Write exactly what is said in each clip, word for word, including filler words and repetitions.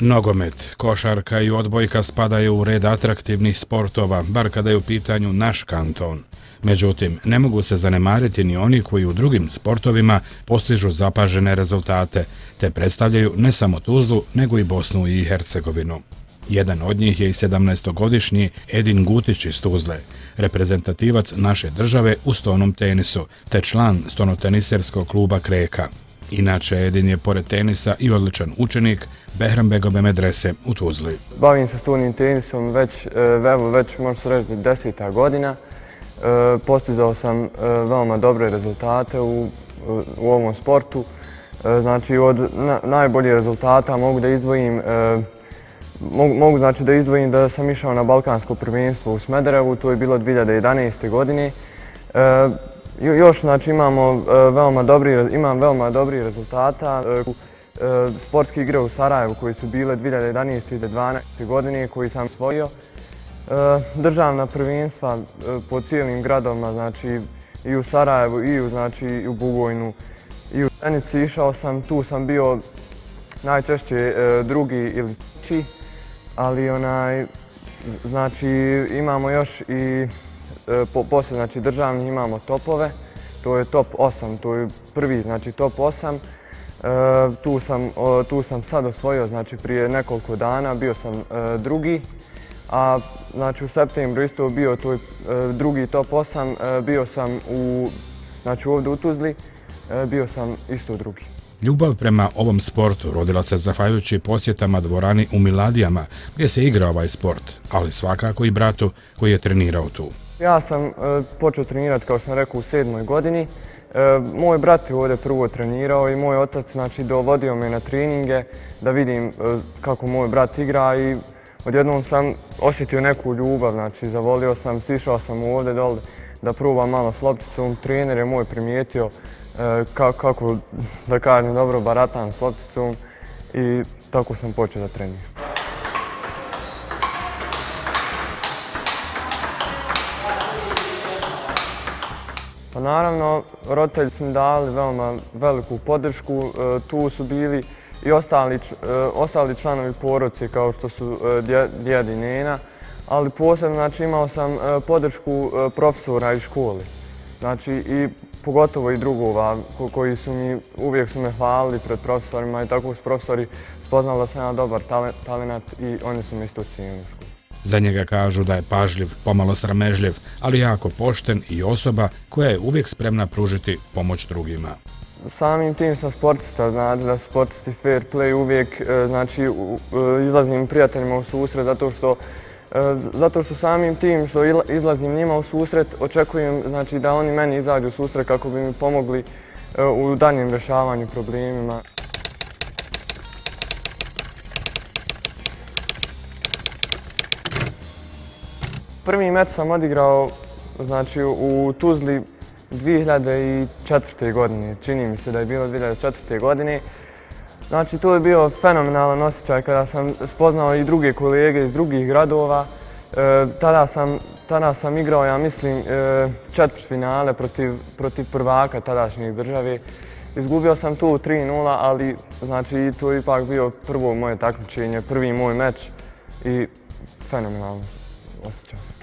Nogomet, košarka i odbojka spadaju u red atraktivnih sportova, bar kada je u pitanju naš kanton. Međutim, ne mogu se zanemariti ni oni koji u drugim sportovima postižu zapažene rezultate, te predstavljaju ne samo Tuzlu, nego i Bosnu i Hercegovinu. Jedan od njih je i sedamnaestogodišnji Edin Gutić iz Tuzle, reprezentativac naše države u stonom tenisu, te član stonoteniserskog kluba Kreka. Inače, Edin je pored tenisa i odličan učenik Behranbegove medrese u Tuzli. Bavim se stonim tenisom već, evo, već može se reći deseta godina. Postizao sam veoma dobre rezultate u, u ovom sportu. Znači, od na, najboljih rezultata mogu da izdvojim Mogu, mogu znači da izdvojim da sam išao na balkansko prvenstvo u Smederevu, to je bilo dvije hiljade jedanaeste. godine. E, još znači imamo veoma dobri, imam veoma dobrih rezultata. E, sportske igre u Sarajevu koje su bile dvije hiljade jedanaeste. i dvije hiljade dvanaeste. godine koji sam osvojio. E, državna prvenstva po cijelim gradovima, znači i u Sarajevu i u, znači, i u Bugojnu i u Zenici. Išao sam, tu sam bio najčešće e, drugi ili treći. Ali onaj, znači imamo još i e, po, poslije znači državnih imamo topove, to je top osam, to je prvi znači top osam. E, tu, sam, o, tu sam sad osvojio, znači prije nekoliko dana bio sam e, drugi, a znači u septembru isto bio to je e, drugi top osam, e, bio sam u, znači ovdje u Tuzli, e, bio sam isto drugi. Ljubav prema ovom sportu rodila se zahvaljujući posjetama dvorani u Miladijama, gdje se igra ovaj sport, ali svakako i bratu koji je trenirao tu. Ja sam e, počeo trenirati, kao sam rekao, u sedmoj godini. E, moj brat je ovdje prvo trenirao i moj otac znači, dovodio me na treninge da vidim e, kako moj brat igra i odjednom sam osjetio neku ljubav, znači zavolio sam, sišao sam ovdje dole da probam malo s lopticom. Trener je moj primijetio kako, da kažem, dobro baratam s lopticom i tako sam počeo da treniram. Pa naravno, roditelji su mi dali veoma veliku podršku, tu su bili i ostali, ostali članovi porodice kao što su djed i nena, ali posebno znači, imao sam podršku profesora iz škole. Znači i pogotovo i drugova koji su mi, uvijek su me hvalili pred profesorima i tako su profesori spoznali da sam ja dobar talenat i oni su me isto cijenili. Za njega kažu da je pažljiv, pomalo sramežljiv, ali jako pošten i osoba koja je uvijek spremna pružiti pomoć drugima. Samim tim sam sportista, znači da su sportisti fair play uvijek, znači izlazim prijateljima u susret zato što Zato što samim tim što izlazim njima u susret, očekujem znači, da oni meni izađu u susret kako bi mi pomogli u daljem rješavanju problemima. Prvi meč sam odigrao znači, u Tuzli dvije hiljade četvrte. godine, čini mi se da je bilo dvije hiljade četvrte. godine. Znači, to je bio fenomenalan osjećaj kada sam spoznao i druge kolege iz drugih gradova. E, tada, sam, tada sam igrao, ja mislim, e, četvrtfinale protiv, protiv prvaka tadašnjeg države. Izgubio sam tu tri nula, ali znači, to je ipak bio prvo moje takmičenje, prvi moj meč i fenomenalno osjećao sam.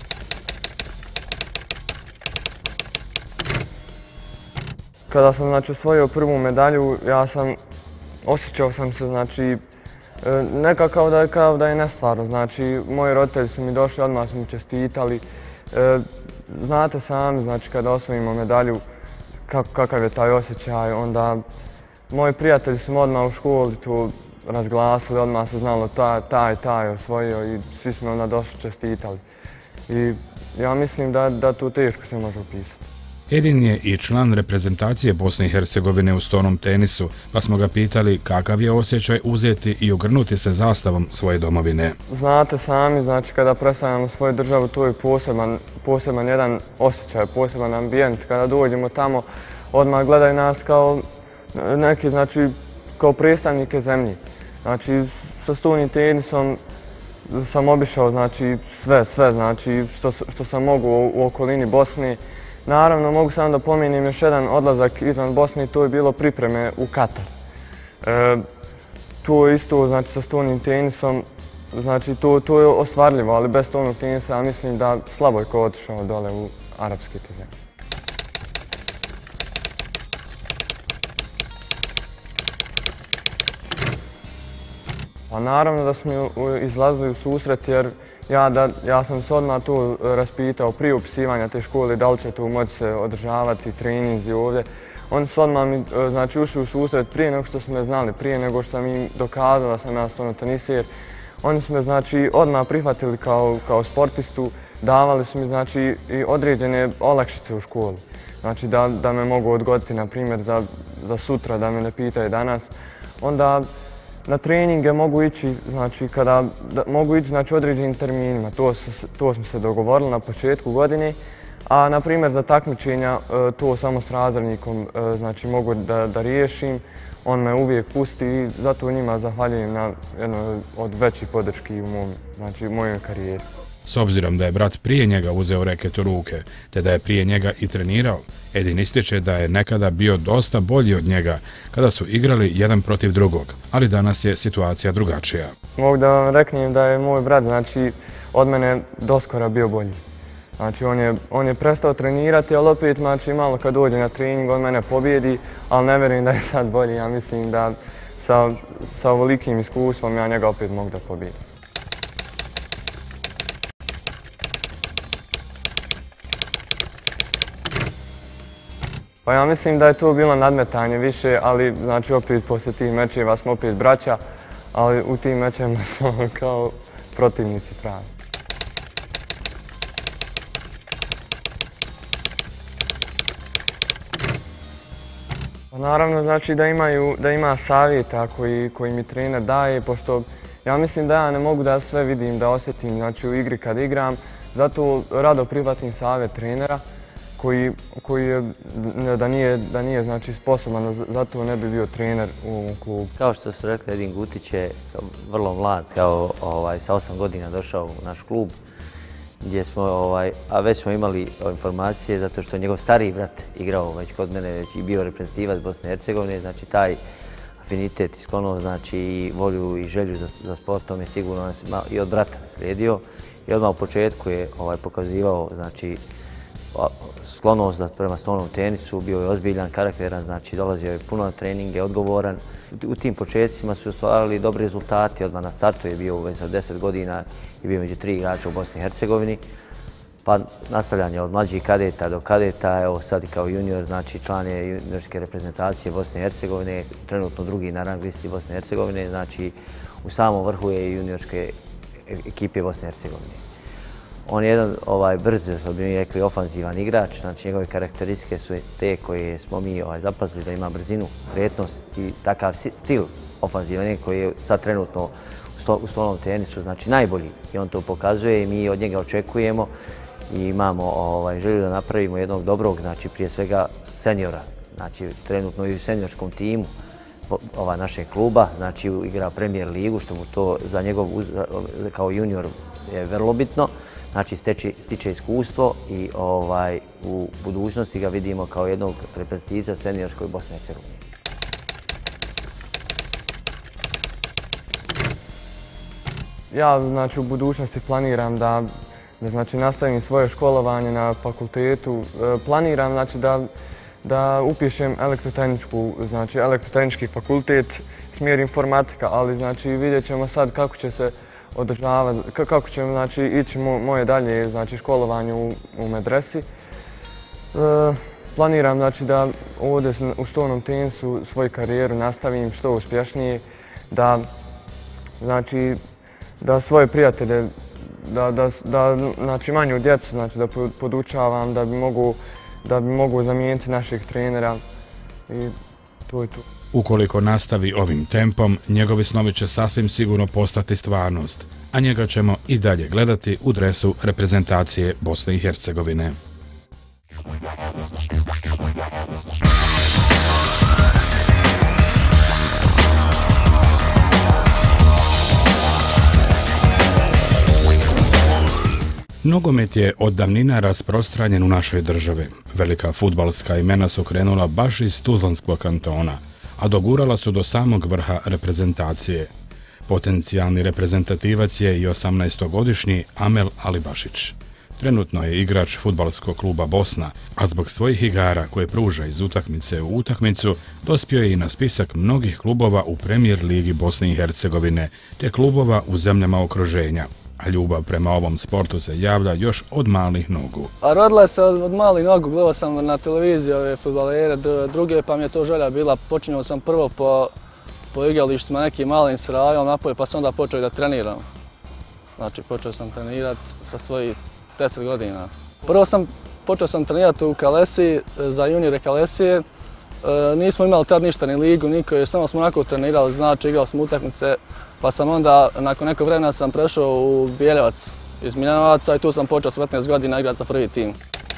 Kada sam znači, osvojio prvu medalju, ja sam osjećao sam se, znači, nekako kao da, kao da je nestvarno. Znači, moji roditelji su mi došli, odmah su mi čestitali. Znate sami, znači, kada osvojimo medalju, kakav je taj osjećaj, onda moji prijatelji su odmah u školi tu razglasili, odmah se znalo taj, taj, taj osvojio i svi smo onda došli čestitali. I ja mislim da, da tu teško se može opisati. Edin je i član reprezentacije Bosne i Hercegovine u stonom tenisu, pa smo ga pitali kakav je osjećaj uzeti i ogrnuti se zastavom svoje domovine. Znate sami, znači kada predstavljamo svoju državu, to je poseban, poseban jedan osjećaj, poseban ambijent. Kada dođemo tamo, odmah gledaju nas kao neki, znači, kao predstavnike zemlje. Znači, sa stonim tenisom sam obišao, znači, sve, sve, znači, što, što sam mogu u okolini Bosne. Naravno, mogu samo da pomenem još jedan odlazak izvan Bosne i to je bilo pripreme u Katar. E, to je isto, znači sa stolnim tenisom, znači to, to je ostvarljivo, ali bez stolnog tenisa ja mislim da slabo je ko otišao dole u arapske te zemlje. Pa naravno da smo izlazili u susret jer ja, da, ja sam se odmah tu raspitao prije upisivanja te škole da li će tu moći se održavati treninzi ovdje. Oni su odmah mi znači, ušli u susret prije nego što su me znali, prije nego što sam im dokazao da sam ja stvarno teniser. Oni su me znači, odmah prihvatili kao, kao sportistu, davali su mi znači, i određene olakšice u školi. Znači da, da me mogu odgoditi, na primjer, za, za sutra, da me ne pitaju danas. Onda na treninge mogu ići, znači, kada, da, mogu ići znači, određenim terminima. To, to smo se dogovorili na početku godine. A, na primjer, za takmičenja to samo s razrednikom znači, mogu da, da riješim. On me uvijek pusti i zato njima zahvaljujem na jednoj od većih podrški u mom, znači, mojoj karijeri. S obzirom da je brat prije njega uzeo reket u ruke, te da je prije njega i trenirao, Edin ističe da je nekada bio dosta bolji od njega kada su igrali jedan protiv drugog, ali danas je situacija drugačija. Mogu da vam reknem da je moj brat znači, od mene doskora bio bolji. Znači, on je, on je prestao trenirati, ali opet znači, malo kad dođe na trening on mene pobjedi, ali ne vjerujem da je sad bolji. Ja mislim da sa, sa ovolikim iskustvom ja njega opet mogu da pobjedim. Pa ja mislim da je to bilo nadmetanje više, ali znači opet poslije tih mečeva smo opet braća, ali u tim mečevima smo kao protivnici pravi. Pa naravno znači da imaju, da ima savjeta koji, koji mi trener daje, pošto ja mislim da ja ne mogu da sve vidim, da osjetim znači u igri kad igram, zato rado prihvatim savjet trenera. Koji, koji je, da nije, da nije znači, sposoban, zato ne bi bio trener u ovom klubu. Kao što su rekli, Edin Gutić je vrlo mlad, kao ovaj, sa osam godina došao u naš klub, gdje smo, ovaj, a već smo imali informacije zato što njegov stariji brat igrao već kod mene već i bio reprezentativac Bosne i Hercegovine, znači taj afinitet i sklonost, znači i volju i želju za, za sportom je sigurno i od brata slijedio i odmah u početku je ovaj, pokazivao, znači, sklonost prema stolnom tenisu, bio je ozbiljan, karakteran, znači dolazio je puno na treninge, odgovoran. U tim početcima su ostvarili dobri rezultati, odmah na startu je bio već za deset godina i bio među tri igrača u Bosni i Hercegovini. Pa nastavljanje od mlađih kadeta do kadeta, evo sad i kao junior, znači član je juniorske reprezentacije Bosne i Hercegovine, trenutno drugi na rang listi Bosne i Hercegovine, znači u samom vrhu je juniorske ekipe Bosne i Hercegovine. On je jedan ovaj, brz, što bi mi rekli, ofanzivan igrač, znači njegove karakteristike su te koje smo mi ovaj, zapazili da ima brzinu, kretnost i takav stil ofanzivan koji je sad trenutno u stolnom tenisu, znači najbolji i on to pokazuje i mi od njega očekujemo i imamo ovaj, želju da napravimo jednog dobrog, znači prije svega seniora, znači trenutno i u seniorskom timu ova, našeg kluba, znači igra Premier ligu, što mu to za njegov kao junior je vrlo bitno. Znači steči, stiče iskustvo i ovaj, u budućnosti ga vidimo kao jednog reprezentativca seniorskoj Bosne i Hercegovine. Ja znači, u budućnosti planiram da, da znači, nastavim svoje školovanje na fakultetu. Planiram znači, da, da upišem elektrotehničku, znači, elektrotehnički fakultet, smjer informatika, ali znači, vidjet ćemo sad kako će se održava, kako će znači, ići moje dalje znači, školovanje u, u medresi. E, planiram znači, da ovdje u stolnom tenisu svoju karijeru nastavim što uspješnije, da, znači, da svoje prijatelje, da, da, da znači, manju djecu znači, da podučavam, da bi mogu, da bi mogu zamijeniti naših trenera i to je to. Ukoliko nastavi ovim tempom, njegovi snovi će sasvim sigurno postati stvarnost, a njega ćemo i dalje gledati u dresu reprezentacije Bosne i Hercegovine. Nogomet je od davnina rasprostranjen u našoj državi. Velika fudbalska imena su krenula baš iz Tuzlanskog kantona, a dogurala su do samog vrha reprezentacije. Potencijalni reprezentativac je i osamnaestogodišnji Amel Alibašić. Trenutno je igrač fudbalskog kluba Bosna, a zbog svojih igara koje pruža iz utakmice u utakmicu, dospio je i na spisak mnogih klubova u Premier ligi Bosne i Hercegovine, te klubova u zemljama okruženja. A ljubav prema ovom sportu se javlja još od malih nogu. A rodila se od, od malih nogu, gledao sam na televiziji ove fudbalere, druge, pa mi je to želja bila. Počinjao sam prvo po, po igralištima nekim malim srajom napolje, pa sam onda počeo da treniram. Znači, počeo sam trenirati sa svojih deset godina. Prvo sam počeo sam trenirati u Kalesiji, za juniore Kalesije. E, nismo imali tad ništa, ni ligu, niko, jer samo smo onako trenirali, znači igrali smo utakmice. Pa sam onda, nakon nekog vremena sam prešao u Bjeljevac iz Miljanovaca i tu sam počeo s petnaest godina igrati za prvi tim.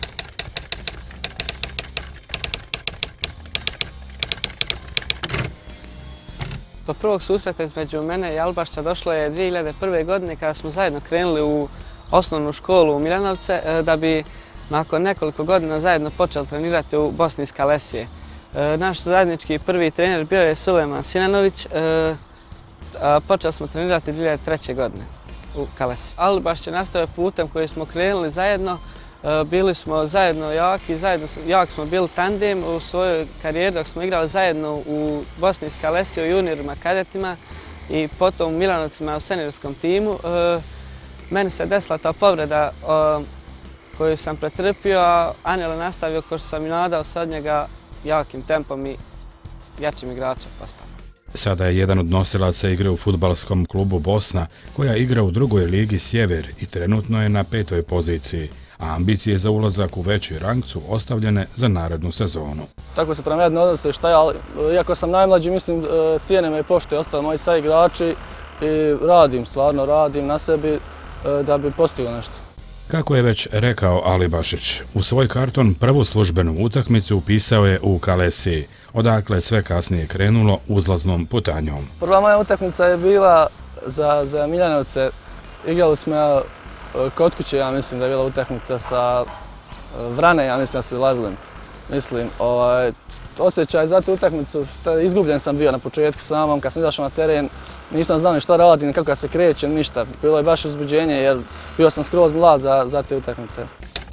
Do prvog susreta između mene i Alibašića došlo je dvije hiljade prve. godine kada smo zajedno krenuli u osnovnu školu u Miljanovce da bi nakon nekoliko godina zajedno počeli trenirati u Bosni iz Kalesije. Naš zajednički prvi trener bio je Sulejman Sinanović. Počeli smo trenirati dvije hiljade treće. godine u Kalesiji. Alibašić je nastavio putem koji smo krenuli zajedno. Bili smo zajedno jaki, zajedno jak smo bili tandem u svojoj karijeri dok smo igrali zajedno u Bosni iz Kalesije, u juniorima, kadetima i potom u Miljanovcima u seniorskom timu. Meni se desila ta povreda koju sam pretrpio, a Anel je nastavio kao što sam i nadao se od njega jakim tempom i jačim igračem postao. Sada je jedan od nosilaca igre u fudbalskom klubu Bosna, koja igra u drugoj ligi Sjever i trenutno je na petoj poziciji, a ambicije za ulazak u veći rang su ostavljene za narednu sezonu. Tako se prema jedno odnose šta ja, ali iako sam najmlađi, mislim, cijene me i pošte ostali moji sad igrači i radim, stvarno radim na sebi da bi postigao nešto. Kako je već rekao Alibašić, u svoj karton prvu službenu utakmicu upisao je u Kalesiji, odakle sve kasnije krenulo uzlaznom putanjom. Prva moja utakmica je bila za, za Miljanovce. Igrali smo kod kuće, ja mislim da je bila utakmica sa Vrane, ja mislim da su ulazili. Mislim, ovaj, osjećaj za tu utakmicu, izgubljen sam bio na početku samom, kad sam izašao na teren, nisam znao ni šta radim, ni kako se krećem, ništa. Bilo je baš uzbuđenje jer bio sam skroz mlad za, za te utakmice.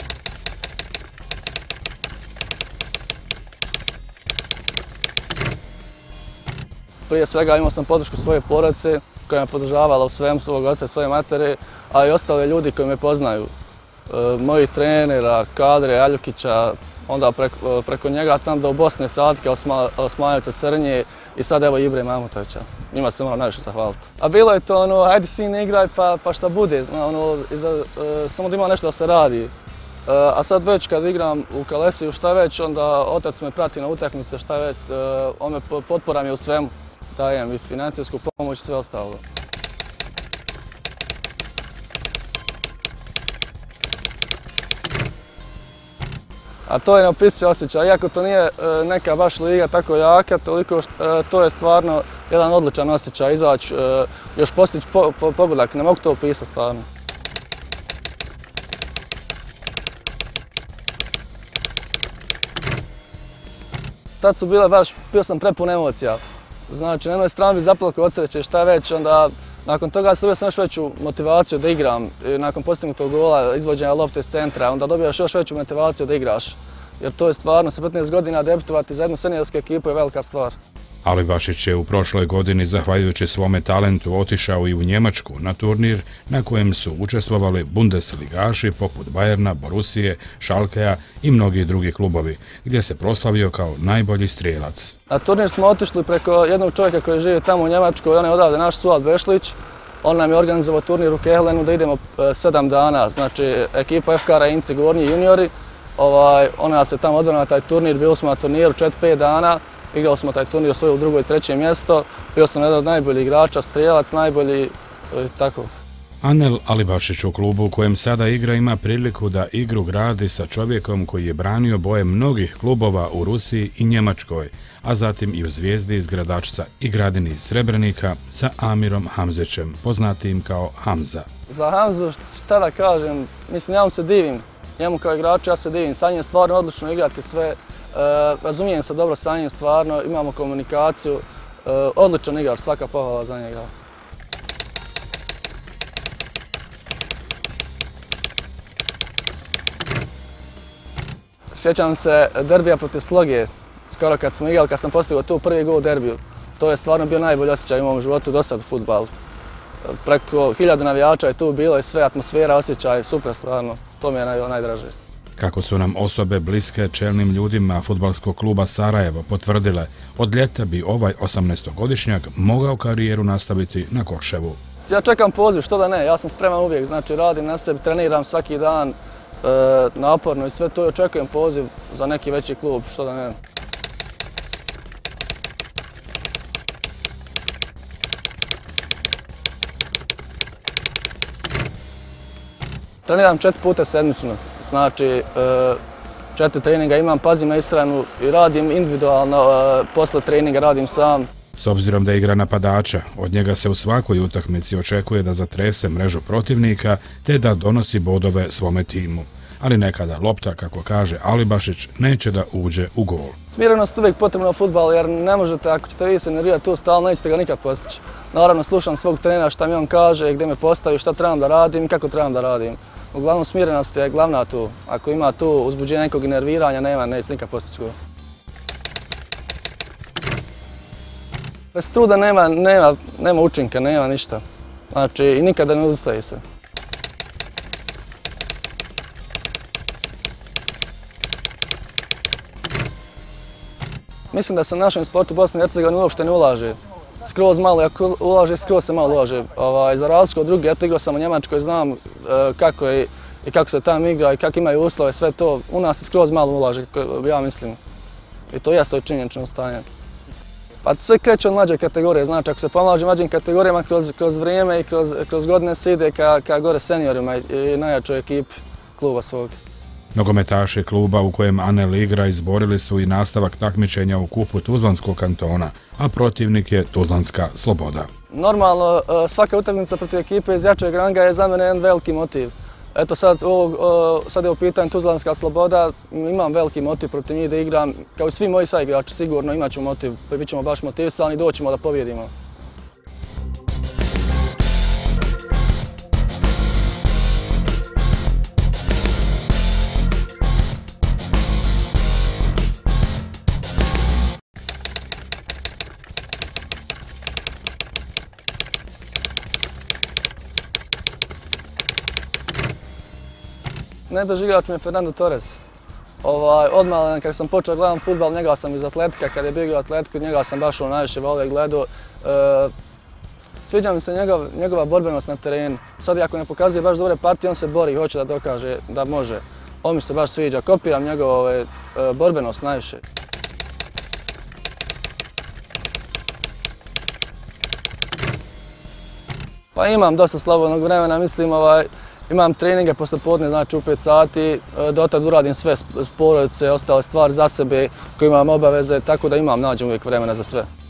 Prije svega imao sam podršku svoje porodice koja me podržavala u svemu, svog oca, svoje matere, a i ostale ljudi koji me poznaju. E, moji trenera, Kadre, Aljukića, onda preko, preko njega tam do Bosne, Sadke, Osmajevca, Crnje i sad evo Ibre Mamutovića. Njima se moram najviše zahvaliti. A bilo je to ono, ajde sine igraj pa, pa šta bude, ono, iza, e, samo da ima nešto da se radi. E, a sad već kad igram u Kalesiju šta već, onda otac me prati na utakmice šta već, e, on me potpora mi u svemu, dajem i financijsku pomoć i sve ostalo. A to je neopisiv osjećaj, iako to nije neka baš liga tako jaka, toliko što, to je stvarno jedan odličan osjećaj, izaći, još postići po, po, pogodak, ne mogu to opisati stvarno. Tad su bile baš, bio sam prepun emocija. Znači, na jednoj strani bi zaplakao od sreće šta već, onda nakon toga sam dobio sam još veću motivaciju da igram. I nakon postignutog gola, izvođenja lopte iz centra, onda dobijaš još veću motivaciju da igraš. Jer to je stvarno, sa petnaest godina debutovati za jednu seniorsku ekipu je velika stvar. Alibašić je u prošloj godini, zahvaljujući svome talentu, otišao i u Njemačku na turnir na kojem su učestvovali Bundesligaši poput Bayerna, Borussije, Schalkea i mnogi drugi klubovi, gdje se proslavio kao najbolji strijelac. Na turnir smo otišli preko jednog čovjeka koji živi tamo u Njemačkoj, on je odavde naš Suad Bešlić. On nam je organizovao turnir u Kehlenu da idemo sedam dana, znači ekipa F K Rajinci Gornji juniori. Ovaj, ona nas je tamo odvela na taj turnir, bili smo na turniru četiri pet dana. Igrali smo taj turnir, osvojili u drugo i treće mjesto. Bio sam jedan od najboljih igrača, strijelac, najbolji, tako. Anel Alibašić u klubu u kojem sada igra ima priliku da igru gradi sa čovjekom koji je branio boje mnogih klubova u Rusiji i Njemačkoj, a zatim i u Zvijezdi iz Gradačca i Gradini iz Srebrenika sa Amirom Hamzićem, poznatim kao Hamza. Za Hamzu šta da kažem, mislim ja mu se divim. Njemu kao igraču ja se divim, sa njim je stvarno odlično igrati sve. razumijem se dobro sa njim stvarno, imamo komunikaciju, odličan igrač, svaka pohvala za njega. Sjećam se derbija protiv Sloge, skoro kad smo igrali, kad sam postigao tu prvi gol u derbiju. To je stvarno bio najbolji osjećaj u mom životu do sad u fudbalu. Preko hiljadu navijača je tu bilo i sve, atmosfera, osjećaj, super stvarno. To mi je naj, najdraže. Kako su nam osobe bliske čelnim ljudima fudbalskog kluba Sarajevo potvrdile, od ljeta bi ovaj osamnaestogodišnjak mogao karijeru nastaviti na Koševu. Ja čekam poziv, što da ne, ja sam spreman uvijek, znači radim na sebi, treniram svaki dan, e, naporno i sve to i očekujem poziv za neki veći klub, što da ne. Treniram četiri puta sedmično, znači četiri treninga imam, pazim na ishranu i radim individualno, posle treninga radim sam. S obzirom da igra napadača, od njega se u svakoj utakmici očekuje da zatrese mrežu protivnika te da donosi bodove svome timu. Ali nekada lopta, kako kaže Alibašić, neće da uđe u gol. Smirenost uvijek potrebna u fudbalu jer ne možete, ako ćete vi se nervirati tu stalno, nećete ga nikad postići. Naravno slušam svog trenera šta mi on kaže, gdje me postavi, šta trebam da radim i kako trebam da radim. Uglavnom smirenost je glavna tu. Ako ima tu uzbuđenja nekog nerviranja, nema, neće nikad postići gol. Bez truda nema, nema, nema učinka, nema ništa. Znači i nikada ne odustaje se. Mislim da se u našem sportu u Bosni i Hercegovini uopšte ne ulaže. Skroz malo, ako ulaže, skroz se malo ulaže. Ovaj, za razliku od drugih, eto igrao sam u Njemačkoj, znam e, kako je i kako se tamo igra i kako imaju uslove, sve to. U nas se skroz malo ulaže, ja mislim. I to jeste to činjenično stanje. Pa sve kreće od mlađe kategorije, znači ako se pomlađe mlađim kategorijama kroz, kroz vrijeme i kroz, kroz godine se ide ka, ka gore seniorima i, i najjačoj ekipi kluba svog. Nogometaši kluba u kojem Anel igra izborili su i nastavak takmičenja u kupu Tuzlanskog kantona, a protivnik je Tuzlanska Sloboda. Normalno, svaka utakmica protiv ekipe iz jačeg ranga je za mene jedan veliki motiv. Eto sad, ovo, sad je u pitanju Tuzlanska Sloboda, imam veliki motiv protiv njih da igram, kao i svi moji saigrači sigurno imat ću motiv, bit ćemo baš motivisani i doćemo da pobjedimo. Najdraži igrač mi je Fernando Torres. Ovaj, odmah kako sam počeo gledam fudbal, njega sam iz Atletika, kad je bio igrao Atletiku, njega sam baš najviše volio i gledao. E, sviđa mi se njegov, njegova borbenost na terenu. Sad ako ne pokazuje baš dobre partije, on se bori i hoće da dokaže da može. On mi se baš sviđa, kopiram njegovu e, borbenost najviše. Pa imam dosta slobodnog vremena, mislim ovaj, imam treninge posle podne, znači u pet sati, do tad uradim sve s porodice, ostale stvari za sebe koje imam obaveze, tako da imam, nađem uvijek vremena za sve.